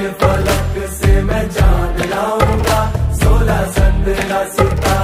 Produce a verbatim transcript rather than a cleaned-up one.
फलक से मैं जान लाऊंगा, सोलह संद्रा सितारे